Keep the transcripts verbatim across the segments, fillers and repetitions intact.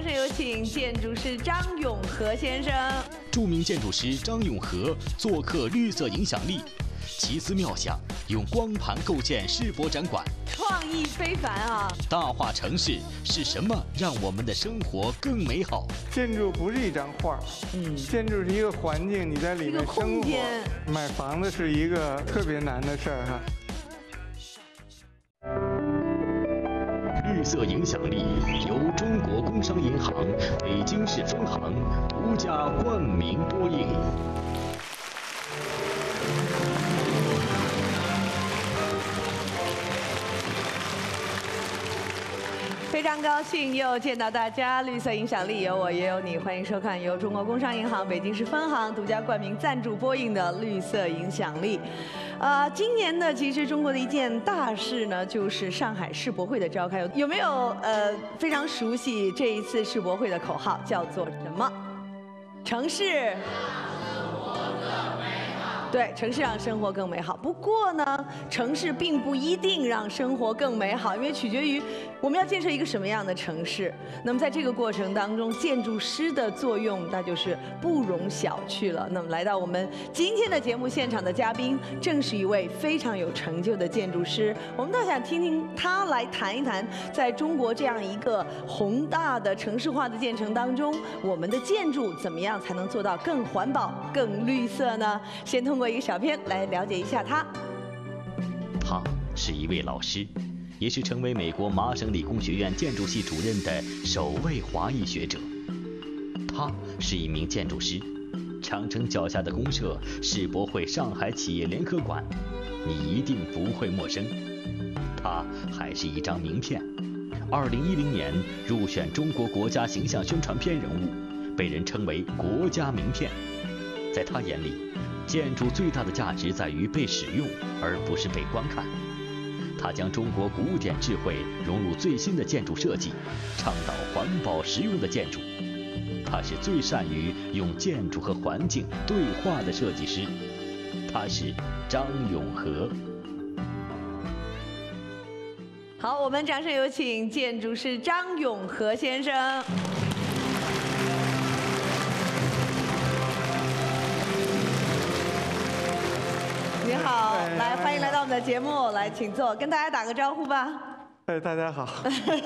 声有请建筑师张永和先生。 著名建筑师张永和做客绿色影响力，奇思妙想，用光盘构建世博展馆， 创意非凡啊！ 大话城市是什么让我们的生活更美好？ 建筑不是一张画，嗯，建筑是一个环境，你在里面生活。买房子是一个特别难的事儿哈。 绿色影响力由中国工商银行北京市分行独家冠名播映。 非常高兴又见到大家，绿色影响力有我也有你，欢迎收看由中国工商银行北京市分行独家冠名赞助播映的绿色影响力。呃，今年呢，其实中国的一件大事呢，就是上海世博会的召开。有没有呃非常熟悉这一次世博会的口号，叫做什么？城市。对，城市让生活更美好。不过呢，城市并不一定让生活更美好，因为取决于我们要建设一个什么样的城市。那么在这个过程当中，建筑师的作用那就是不容小觑了。那么来到我们今天的节目现场的嘉宾，正是一位非常有成就的建筑师。我们倒想听听他来谈一谈，在中国这样一个宏大的城市化的建成当中，我们的建筑怎么样才能做到更环保、更绿色呢？先通过一个小片来了解一下他。 他是一位老师，也是成为美国麻省理工学院建筑系主任的首位华裔学者。他是一名建筑师，长城脚下的公社世博会上海企业联合馆，你一定不会陌生。他还是一张名片，二零一零年入选中国国家形象宣传片人物，被人称为国家名片。在他眼里，建筑最大的价值在于被使用，而不是被观看。他将中国古典智慧融入最新的建筑设计，倡导环保实用的建筑。他是最善于用建筑和环境对话的设计师。他是张永和。 好，我们掌声有请建筑师张永和先生。你好，来，欢迎来到我们的节目，来，请坐，跟大家打个招呼吧。 哎，大家好。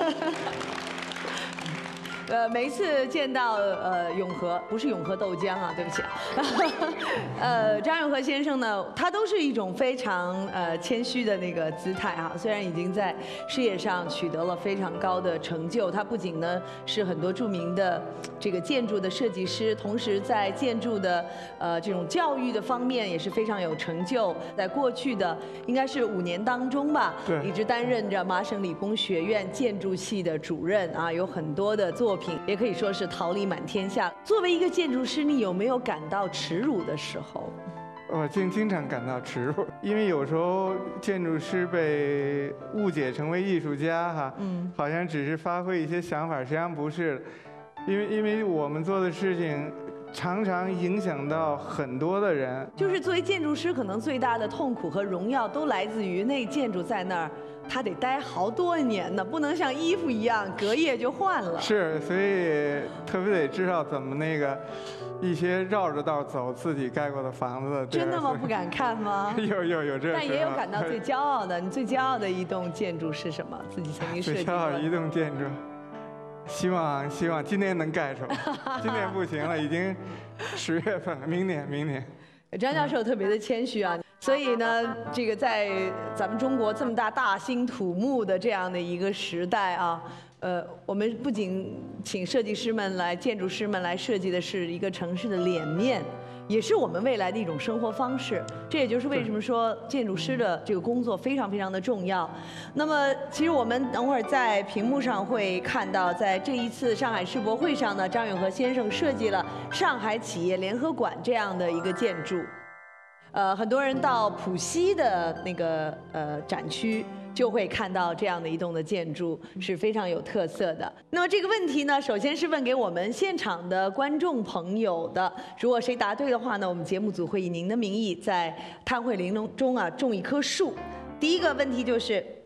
呃，每一次见到呃永和，不是永和豆浆啊，对不起。呃，张永和先生呢，他都是一种非常呃谦虚的那个姿态哈。虽然已经在事业上取得了非常高的成就，他不仅呢是很多著名的这个建筑的设计师，同时在建筑的呃这种教育的方面也是非常有成就。在过去的应该是五年当中吧， 对， 一直担任着麻省理工学院建筑系的主任啊，有很多的作品。也可以说是桃李满天下。作为一个建筑师，你有没有感到耻辱的时候？ 我经经常感到耻辱，因为有时候建筑师被误解成为艺术家哈，嗯，好像只是发挥一些想法，实际上不是，因为因为我们做的事情常常影响到很多的人。 就是作为建筑师，可能最大的痛苦和荣耀都来自于那建筑在那儿。他得待好多年呢，不能像衣服一样隔夜就换了。 是，所以特别得知道怎么那个一些绕着道走自己盖过的房子。 真的吗？不敢看吗？ 有有有这。 但也有感到最骄傲的，你最骄傲的一栋建筑是什么？自己曾经设计过。 最骄傲一栋建筑，希望希望今年能盖出来。今年不行了，已经十月份了，明年明年。 张教授特别的谦虚啊。所以呢，这个在咱们中国这么大大兴土木的这样的一个时代啊，呃，我们不仅请设计师们来、建筑师们来设计的是一个城市的脸面，也是我们未来的一种生活方式。这也就是为什么说建筑师的这个工作非常非常的重要。那么，其实我们等会儿在屏幕上会看到，在这一次上海世博会上呢，张永和先生设计了上海企业联合馆这样的一个建筑。呃，很多人到浦西的那个呃展区，就会看到这样的一栋的建筑，是非常有特色的。那么这个问题呢，首先是问给我们现场的观众朋友的。如果谁答对的话呢，我们节目组会以您的名义在摊会铃中啊种一棵树。第一个问题就是，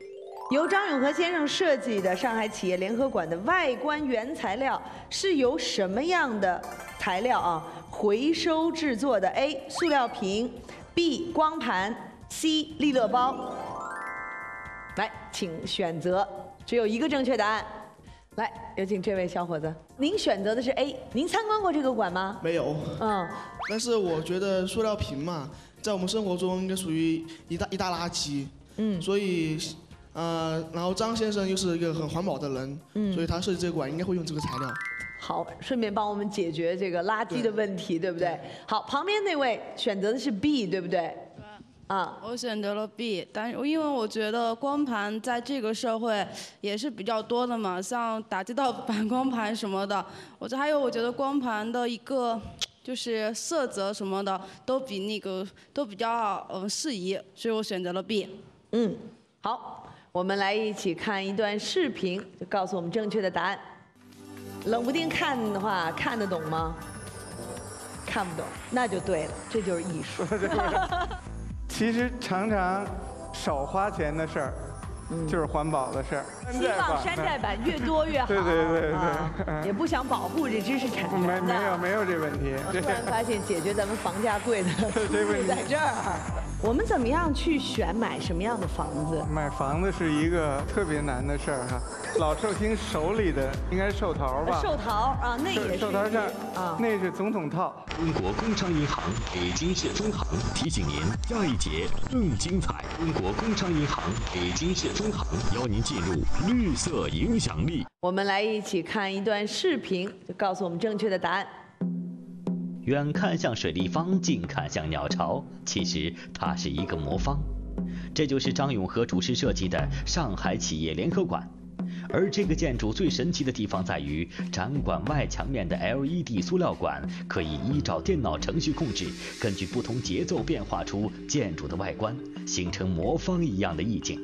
由张永和先生设计的上海企业联合馆的外观原材料是由什么样的材料啊回收制作的 ？A. 塑料瓶 ，B. 光盘 ，C. 利乐包。来，请选择，只有一个正确答案。来，有请这位小伙子，您选择的是 A。您参观过这个馆吗？ 没有。 嗯。 但是我觉得塑料瓶嘛，在我们生活中应该属于一大一大垃圾。嗯。所以。 呃，然后张先生又是一个很环保的人，嗯，所以他设计这个馆应该会用这个材料。 好，顺便帮我们解决这个垃圾的问题， 对, 对不对？好，旁边那位选择的是 B， 对不对？对。啊， 我选择了 B， 但是因为我觉得光盘在这个社会也是比较多的嘛，像打击盗版光盘什么的，我这还有我觉得光盘的一个就是色泽什么的都比那个都比较呃适宜，所以我选择了 B。 嗯，好。 我们来一起看一段视频，就告诉我们正确的答案。冷不丁看的话，看得懂吗？看不懂，那就对了，这就是艺术。 其实常常少花钱的事儿，就是环保的事儿。 希望山寨版越多越好。 对对对对， 啊、也不想保护这知识产权。 没没有没有这问题。 突然发现解决咱们房价贵的这问题在这儿。 我们怎么样去选买什么样的房子？ 买房子是一个特别难的事儿哈。老寿星手里的应该是寿桃吧？ 寿桃啊，那也是。 寿桃上啊，那是总统套。 中国工商银行北京市分行提醒您，下一节更精彩。中国工商银行北京市分行邀您进入绿色影响力。 我们来一起看一段视频，就告诉我们正确的答案。 远看像水立方，近看像鸟巢，其实它是一个魔方。这就是张永和主持设计的上海企业联合馆。而这个建筑最神奇的地方在于，展馆外墙面的 L E D 塑料管可以依照电脑程序控制，根据不同节奏变化出建筑的外观，形成魔方一样的意境。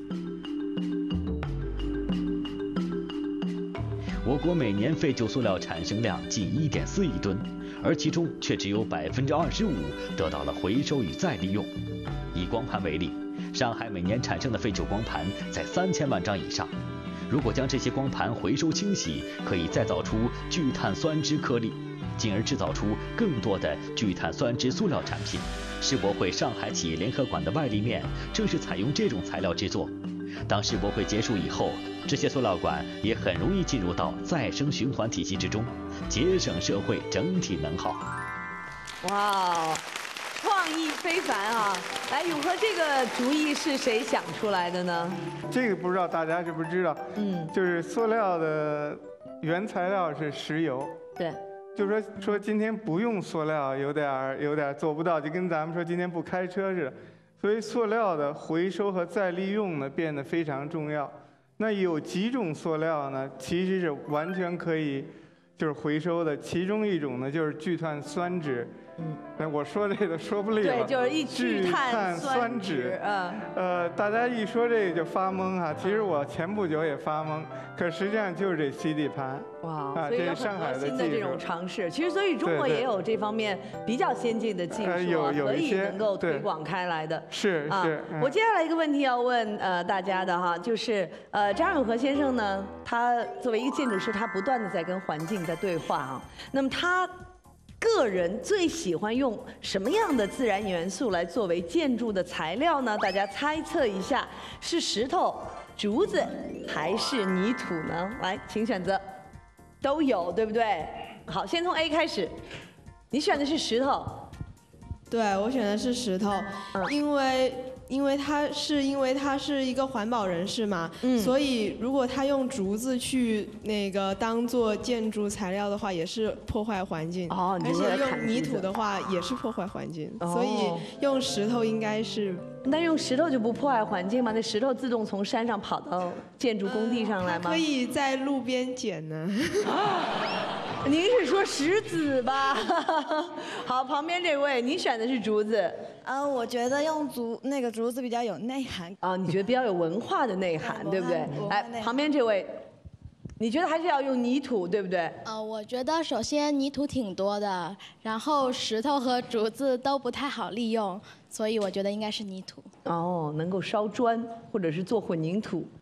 我国每年废旧塑料产生量近 一点四亿吨，而其中却只有 百分之二十五 得到了回收与再利用。以光盘为例，上海每年产生的废旧光盘在三千万张以上。如果将这些光盘回收清洗，可以再造出聚碳酸酯颗粒，进而制造出更多的聚碳酸酯塑料产品。世博会上海企业联合馆的外立面正是采用这种材料制作。 当世博会结束以后，这些塑料管也很容易进入到再生循环体系之中，节省社会整体能耗。 哇，创意非凡啊！来，永和，这个主意是谁想出来的呢？ 这个不知道大家知不知道？嗯，就是塑料的原材料是石油。 对。 就是说说今天不用塑料，有点有点做不到，就跟咱们说今天不开车似的。 所以塑料的回收和再利用呢变得非常重要。那有几种塑料呢，其实是完全可以就是回收的。其中一种呢就是聚碳酸酯。嗯，那我说这个说不利了。 对，就是一聚碳酸酯。嗯。呃， 大家一说这个就发懵哈。其实我前不久也发懵，可实际上就是这 C D 盘。哇，啊，这是上海的新的这种尝试。其实，所以中国也有这方面比较先进的技术， 有有可以能够推广开来的。 是是。 我接下来一个问题要问呃大家的哈，就是呃张永和先生呢，他作为一个建筑师，他不断的在跟环境在对话啊。那么他。 个人最喜欢用什么样的自然元素来作为建筑的材料呢？大家猜测一下，是石头、竹子还是泥土呢？来，请选择，都有，对不对？好，先从 A 开始，你选的是石头。 对，我选的是石头，嗯、因为。 因为他是因为他是一个环保人士嘛，嗯、所以如果他用竹子去那个当做建筑材料的话，也是破坏环境。哦，而且用泥土的话也是破坏环境，哦、所以用石头应该是。 那用石头就不破坏环境吗？那石头自动从山上跑到建筑工地上来吗？ 呃、可以在路边捡呢。 您是说石子吧？好，旁边这位，你选的是竹子。 嗯，我觉得用竹那个竹子比较有内涵。 啊，你觉得比较有文化的内涵，对不对？来，旁边这位，你觉得还是要用泥土，对不对？ 呃，我觉得首先泥土挺多的，然后石头和竹子都不太好利用，所以我觉得应该是泥土。 哦，能够烧砖或者是做混凝土。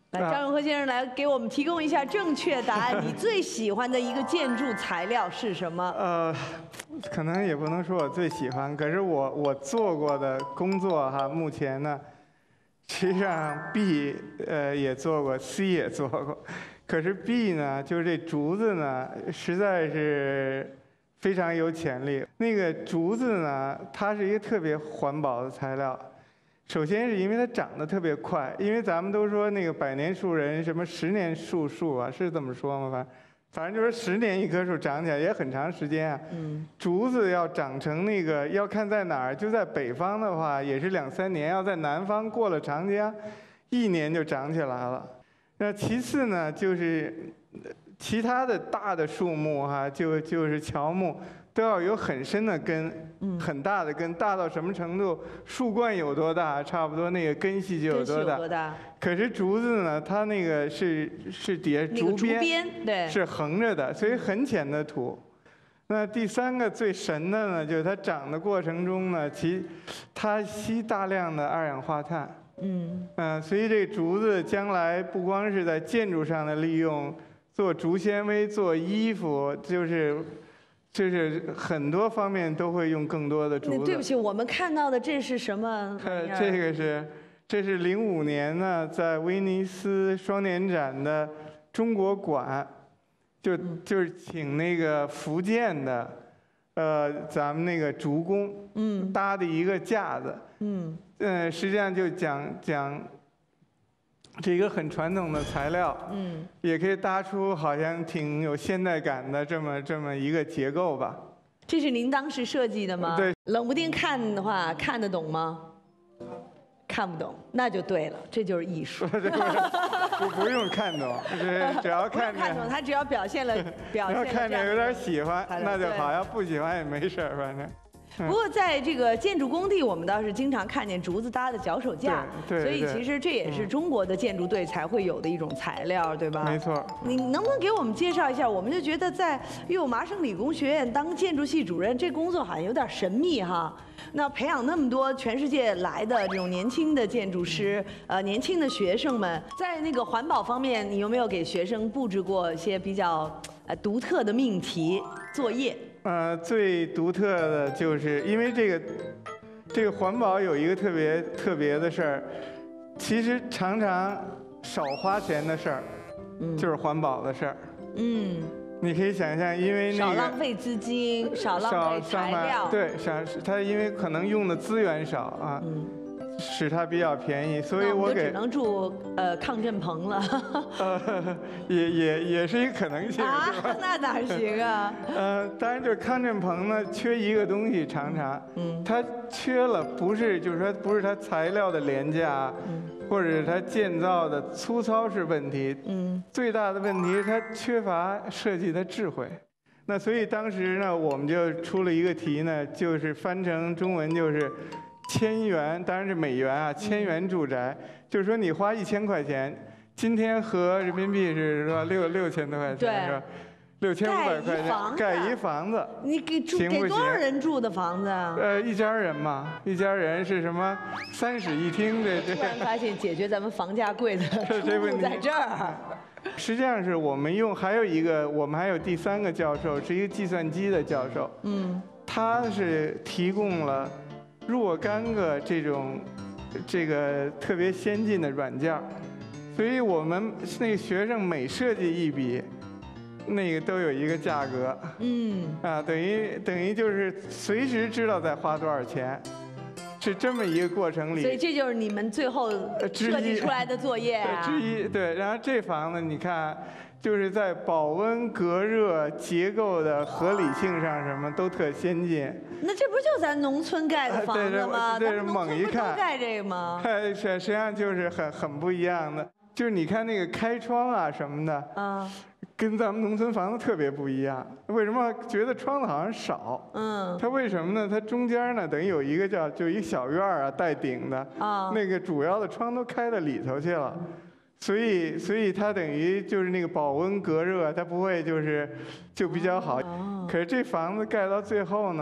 来，张永和先生来给我们提供一下正确答案。你最喜欢的一个建筑材料是什么？ 呃，可能也不能说我最喜欢，可是我我做过的工作哈，目前呢，实际上 B 呃也做过 ，C 也做过，可是 B 呢，就是这竹子呢，实在是非常有潜力。那个竹子呢，它是一个特别环保的材料。首先是因为它长得特别快，因为咱们都说那个百年树人，什么十年树树啊，是这么说吗？反正反正就是十年一棵树长起来也很长时间啊。嗯。竹子要长成那个，要看在哪儿，就在北方的话也是两三年，要在南方过了长江，一年就长起来了。那其次呢，就是其他的大的树木哈，就就是乔木。都要有很深的根，很大的根，大到什么程度？树冠有多大，差不多那个根系就有多大。 有多大？ 可是竹子呢，它那个是是底下竹编， 对， 是横着的，所以很浅的土。那第三个最神的呢，就是它长的过程中呢，其它吸大量的二氧化碳。嗯嗯、呃，所以这个竹子将来不光是在建筑上的利用，做竹纤维、做衣服，就是。就是很多方面都会用更多的竹子。 对不起，我们看到的这是什么？ 呃，这个是，这是零五年呢，在威尼斯双年展的中国馆，就就是请那个福建的，呃，咱们那个竹工，嗯，搭的一个架子，嗯，呃，实际上就讲讲。这一个很传统的材料，嗯，也可以搭出好像挺有现代感的这么这么一个结构吧。 这是您当时设计的吗？ 对。 冷不丁看的话，看得懂吗？看不懂，那就对了，这就是艺术。 不不用看懂，只只要看着。 看懂，他只要表现了表现了。 要看着有点喜欢，那就好；要不喜欢也没事，反正。 不过在这个建筑工地，我们倒是经常看见竹子搭的脚手架， 对， 所以其实这也是中国的建筑队才会有的一种材料，对吧？ 没错。 你能不能给我们介绍一下？我们就觉得在哟麻省理工学院当建筑系主任，这工作好像有点神秘哈。那培养那么多全世界来的这种年轻的建筑师，呃，年轻的学生们，在那个环保方面，你有没有给学生布置过一些比较呃独特的命题作业？ 呃，最独特的就是因为这个，这个环保有一个特别特别的事儿，其实常常少花钱的事儿，嗯，就是环保的事儿。嗯，你可以想象，因为那个少浪费资金，少浪费材料， 对，少它因为可能用的资源少啊。嗯。使它比较便宜，所以我给只能住呃抗震棚了。 呃，也也也是一个可能性， 啊，那哪行啊？ 呃，当然就是抗震棚呢，缺一个东西，常常，嗯，它缺了，不是就是说不是它材料的廉价，嗯，或者是它建造的粗糙是问题，嗯，最大的问题是它缺乏设计的智慧。那所以当时呢，我们就出了一个题呢，就是翻成中文就是。千元当然是美元啊，千元住宅，嗯、就是说你花一千块钱，今天合人民币是说六六千多块钱是吧？六千五百块钱盖一房子， 你给住给多少人住的房子啊？ 呃，一家人嘛，一家人是什么三室一厅的。 突然发现解决咱们房价贵的出路在这儿。 实际上是我们用还有一个，我们还有第三个教授是一个计算机的教授，嗯，他是提供了。若干个这种，这个特别先进的软件，所以我们那个学生每设计一笔，那个都有一个价格，嗯，啊，等于等于就是随时知道在花多少钱，是这么一个过程里。 所以这就是你们最后设计出来的作业啊。 之一，对。然后这房子你看。就是在保温、隔热、结构的合理性上，什么都特先进。 那这不就咱农村盖的房子吗？ 这是猛一看， 都盖这个吗？ 实际上就是很很不一样的。就是你看那个开窗啊什么的，啊，跟咱们农村房子特别不一样。为什么觉得窗子好像少？嗯，它为什么呢？它中间呢等于有一个叫就一小院啊带顶的，啊，那个主要的窗都开到里头去了。所以，所以它等于就是那个保温隔热，它不会就是就比较好。可是这房子盖到最后呢，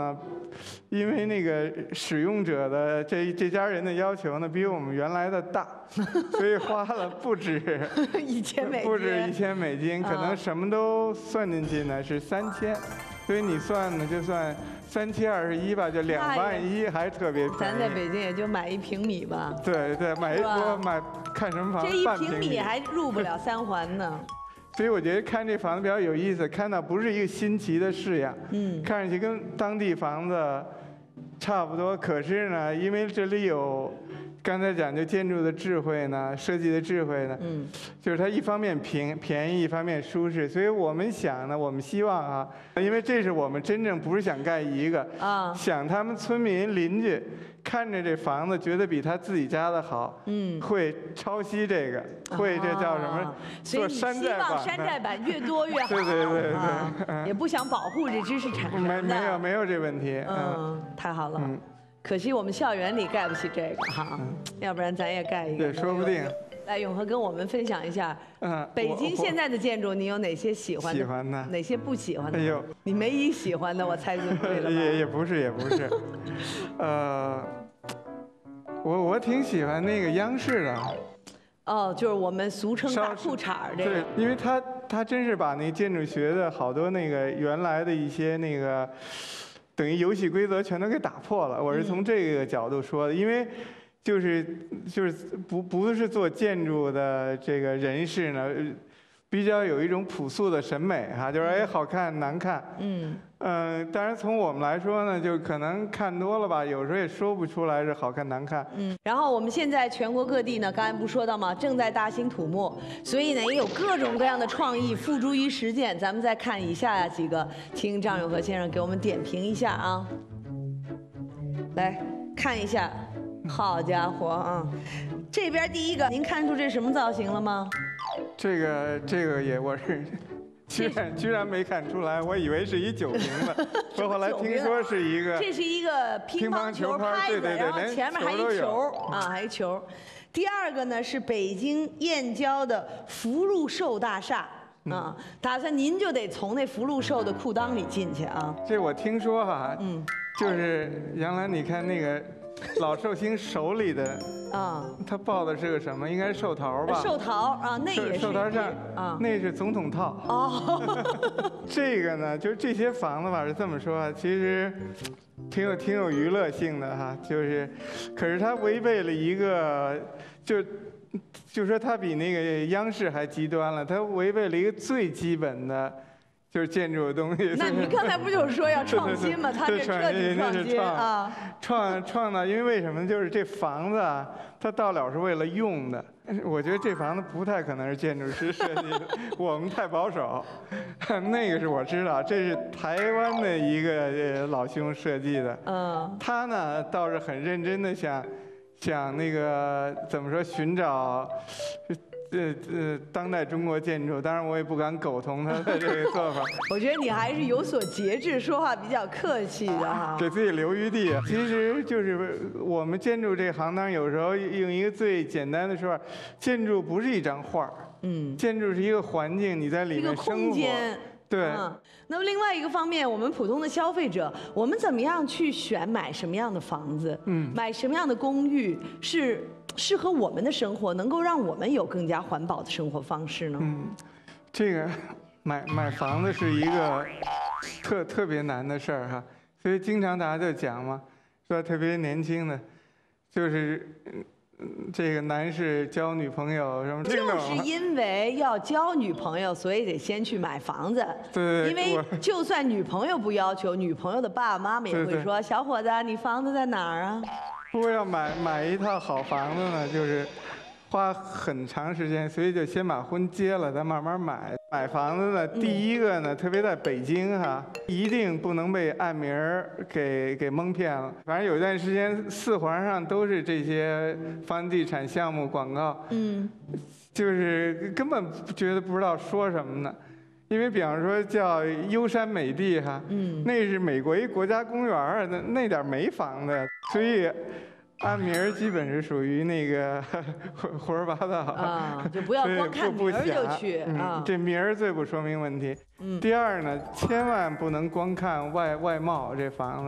因为那个使用者的这这家人的要求呢，比我们原来的大，所以花了不止一千美金， 不止一千美金，可能什么都算进去呢是三千，所以你算呢就算三七二十一吧，就两万一，还特别便宜。 咱在北京也就买一平米吧。 对对，买一我买看什么房子， 这一平米还入不了三环呢。 所以我觉得看这房子比较有意思，看到不是一个新奇的式样，嗯，看上去跟当地房子差不多，可是呢，因为这里有刚才讲究建筑的智慧呢，设计的智慧呢，嗯，就是它一方面便便宜，一方面舒适，所以我们想呢，我们希望啊，因为这是我们真正不是想盖一个啊，想他们村民邻居看着这房子觉得比他自己家的好，嗯，会抄袭这个，会这叫什么？ 所以你希望山寨版越多越好。 对对对对，也不想保护这知识产权。 没没有没有这问题。 嗯，太好了。可惜我们校园里盖不起这个哈，要不然咱也盖一个。 对，说不定。 来，永和跟我们分享一下，嗯，北京现在的建筑你有哪些喜欢的？ 喜欢的。 哪些不喜欢的？ 哎呦， 你没一喜欢的，我猜就对了。 也也不是也不是，呃，我我挺喜欢那个央视的。 哦，就是我们俗称大裤衩这个。 对，因为他他真是把那建筑学的好多那个原来的一些那个。等于游戏规则全都给打破了，我是从这个角度说的，因为就是就是不不是做建筑的这个人士呢，比较有一种朴素的审美哈，就是哎好看难看，嗯嗯、呃，当然从我们来说呢，就可能看多了吧，有时候也说不出来是好看难看。 嗯，然后我们现在全国各地呢，刚才不说到吗？正在大兴土木，所以呢也有各种各样的创意付诸于实践。咱们再看以下几个，听张永和先生给我们点评一下啊。来看一下，好家伙啊！这边第一个，您看出这什么造型了吗？ 这个这个也我是。居然居然没看出来，我以为是一酒瓶子，我后来听说是一个。 这是一个乒乓球拍子，然后前面还一球啊，还一球。第二个呢是北京燕郊的福禄寿大厦啊，打算您就得从那福禄寿的裤裆里进去啊。 这我听说哈，嗯，就是杨澜，你看那个老寿星手里的。啊，他抱的是个什么？应该是寿桃吧？ 寿桃啊，那也是寿桃上啊，那是总统套。哦，这个呢，就是这些房子吧，是这么说啊，其实挺有挺有娱乐性的哈，就是，可是它违背了一个，就就说它比那个央视还极端了，它违背了一个最基本的。就是建筑的东西。 那你刚才不就是说要创新吗？它是彻底创新啊！ 创创呢，因为为什么？就是这房子啊，它到了是为了用的。我觉得这房子不太可能是建筑师设计的，我们太保守。那个是我知道，这是台湾的一个老兄设计的。嗯。他呢倒是很认真的想想那个怎么说寻找。呃呃，当代中国建筑，当然我也不敢苟同他的这个做法。 我觉得你还是有所节制，说话比较客气的哈。 给自己留余地。其实就是我们建筑这行，当然有时候用一个最简单的说法，建筑不是一张画，嗯，建筑是一个环境，你在里面生活。对、嗯， 那么另外一个方面，我们普通的消费者，我们怎么样去选买什么样的房子？嗯，买什么样的公寓是适合我们的生活，能够让我们有更加环保的生活方式呢？ 嗯，这个买买房子是一个特特别难的事儿哈，所以经常大家就讲嘛，说特别年轻的，就是。这个男士交女朋友什么？ 就是因为要交女朋友，所以得先去买房子。 对， 因为就算女朋友不要求，女朋友的爸爸妈妈也会说：“小伙子，你房子在哪儿啊？” 不过要买买一套好房子呢，就是花很长时间，所以就先把婚结了，再慢慢买。买房子呢，第一个呢，特别在北京哈，一定不能被暗名儿给给蒙骗了。反正有一段时间，四环上都是这些房地产项目广告，嗯，就是根本觉得不知道说什么呢。因为比方说叫优山美地哈，嗯，那是美国一国家公园儿，那那点没房子，所以。按名儿基本是属于那个胡胡说八道啊，就不要光看名儿就去啊。 这名儿最不说明问题。嗯。第二呢，千万不能光看外外貌这房子。嗯。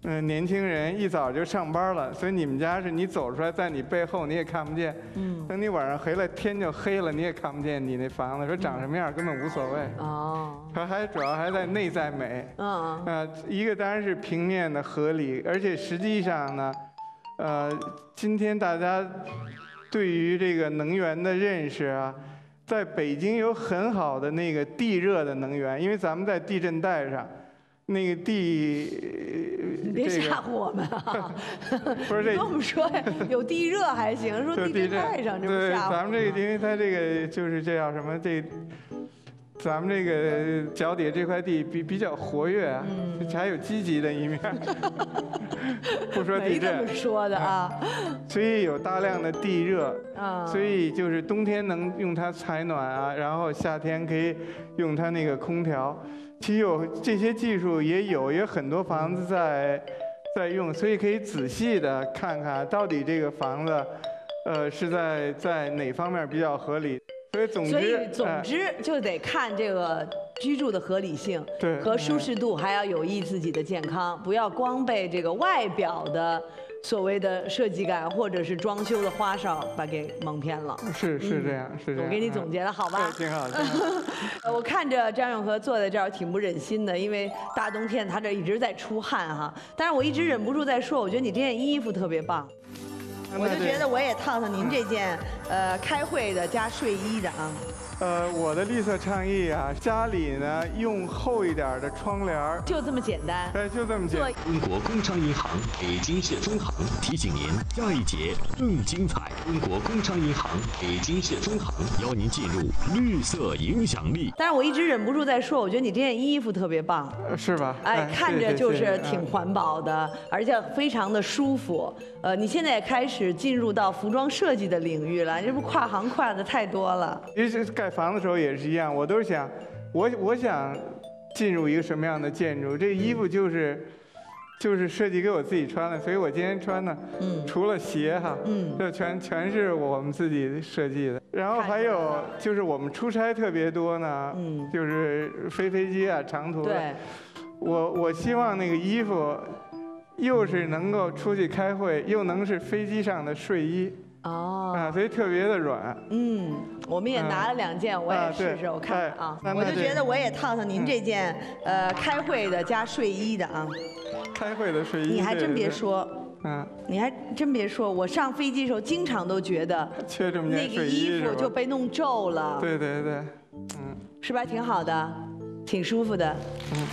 嗯、呃，年轻人一早就上班了，所以你们家是你走出来，在你背后你也看不见。嗯。等你晚上回来，天就黑了，你也看不见你那房子，说长什么样根本无所谓。哦。它还主要还在内在美。嗯。啊、呃，一个当然是平面的合理，而且实际上呢，呃，今天大家对于这个能源的认识啊，在北京有很好的那个地热的能源，因为咱们在地震带上。那个地， 你别吓唬我们啊！ 不是这， 跟我们说呀，有地热还行，说地震带上这不吓唬。 对，咱们这个，因为它这个就是这叫什么这。咱们这个脚底这块地比比较活跃啊，嗯、还有积极的一面。不说地震， 没这么说的啊。 所以有大量的地热啊，所以就是冬天能用它采暖啊，然后夏天可以用它那个空调。其实有这些技术也有，也有很多房子在在用，所以可以仔细的看看到底这个房子，呃，是在在哪方面比较合理。所以总之， 所以总之就得看这个居住的合理性和舒适度，还要有益自己的健康，不要光被这个外表的所谓的设计感或者是装修的花哨把给蒙骗了。 是是这样，是这样。 我给你总结了，好吧？ 挺好。 我看着张永和坐在这儿挺不忍心的，因为大冬天他这一直在出汗哈。但是我一直忍不住在说，我觉得你这件衣服特别棒。我就觉得我也套上您这件，呃，开会的加睡衣的啊。 呃，我的绿色倡议啊，家里呢用厚一点的窗帘， 就这么简单。 对，就这么简单。 中国工商银行北京市分行提醒您，下一节更精彩。中国工商银行北京市分行邀您进入绿色影响力。 但是我一直忍不住在说，我觉得你这件衣服特别棒， 是吧？ 哎，看着就是挺环保的，而且非常的舒服。呃，你现在也开始进入到服装设计的领域了，这不跨行跨的太多了。 其实盖房子的时候也是一样，我都是想，我我想进入一个什么样的建筑，这衣服就是，就是设计给我自己穿的，所以我今天穿的，嗯，除了鞋哈，嗯，这全全是我们自己设计的。然后还有就是我们出差特别多呢，嗯，就是飞飞机啊，长途的。对。我我希望那个衣服。又是能够出去开会，又能是飞机上的睡衣哦，啊，所以特别的软。嗯， 我们也拿了两件，我也试试，我看看啊，我就觉得我也套上您这件，呃，开会的加睡衣的啊。 开会的睡衣。 你还真别说，嗯，你还真别说，我上飞机的时候经常都觉得缺这么件睡衣， 那个衣服就被弄皱了。 对对对， 嗯，是吧？挺好的，挺舒服的。嗯。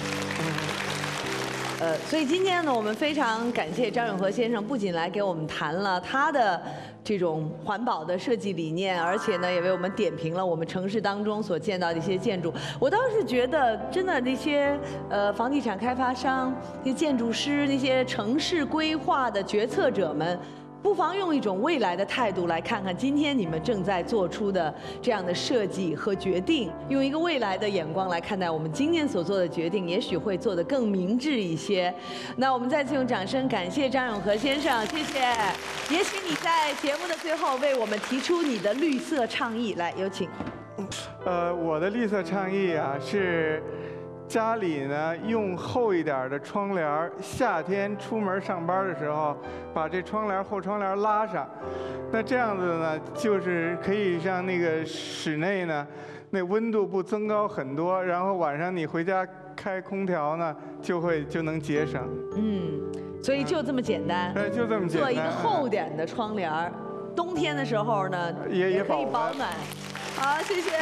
呃，所以今天呢，我们非常感谢张永和先生，不仅来给我们谈了他的这种环保的设计理念，而且呢，也为我们点评了我们城市当中所见到的一些建筑。我倒是觉得，真的那些呃房地产开发商、那些建筑师、那些城市规划的决策者们，不妨用一种未来的态度来看看今天你们正在做出的这样的设计和决定，用一个未来的眼光来看待我们今天所做的决定，也许会做得更明智一些。那我们再次用掌声感谢张永和先生，谢谢。也许你在节目的最后为我们提出你的绿色倡议，来，有请。 呃，我的绿色倡议啊是。家里呢用厚一点的窗帘，夏天出门上班的时候，把这窗帘后窗帘拉上，那这样子呢，就是可以让那个室内呢，那温度不增高很多，然后晚上你回家开空调呢，就会就能节省。 嗯，所以就这么简单。 对，就这么简单。 做一个厚点的窗帘，冬天的时候呢， 也也可以保暖。好，谢谢。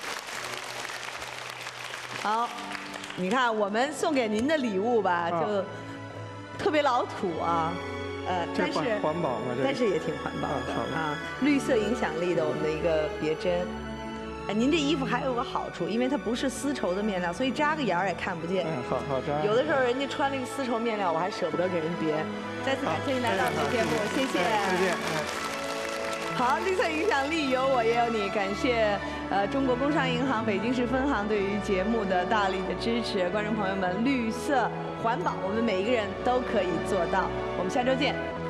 好。你看，我们送给您的礼物吧，就特别老土啊，呃，但是环保嘛， 但是也挺环保的啊，绿色影响力的我们的一个别针。哎，您这衣服还有个好处，因为它不是丝绸的面料，所以扎个眼儿也看不见。 嗯，好好扎。 有的时候人家穿那个丝绸面料，我还舍不得给人别。再次感谢您来到我们的节目，谢谢。 再见。 好，绿色影响力有我也有你，感谢呃中国工商银行北京市分行对于节目的大力的支持，观众朋友们，绿色环保我们每一个人都可以做到，我们下周见。